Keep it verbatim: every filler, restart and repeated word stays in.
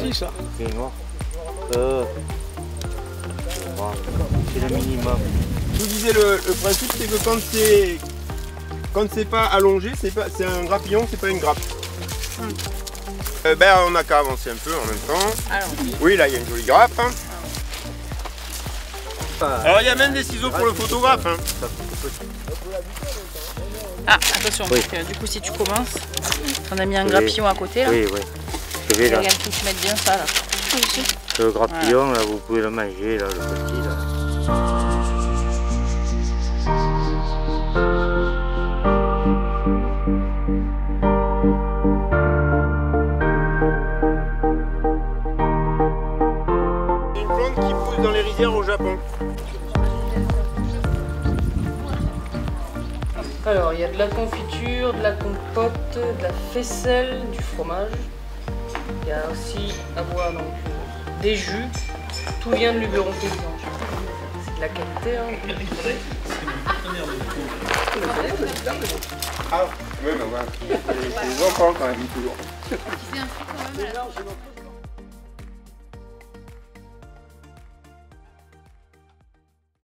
gentil ça. C'est noir. Euh, c'est le minimum. Je vous disais, le, le principe c'est que quand c'est quand c'est pas allongé, c'est pas c'est un grappillon, c'est pas une grappe. Hum. Euh, ben on n'a qu'à avancer un peu en même temps. Alors, oui, là il y a une jolie grappe. Hein. Alors il y a même des ciseaux pour le photographe. Hein. ah, attention, Oui. parce que, du coup si tu commences, on a mis un Oui. grappillon à côté là. Oui, oui. Je vais là. Regarde, faut que tu mettes bien ça là. Le grappillon, là, vous pouvez le manger, là, le petit, là. C'est une plante qui pousse dans les rizières au Japon. Alors, il y a de la confiture, de la compote, de la faisselle, du fromage. Il y a aussi à boire donc, des jus. Tout vient de Luberon paysan. C'est de la qualité. Hein. Ah, oui, ben voilà. C'est des enfants quand même, toujours. Tu fais un truc quand même.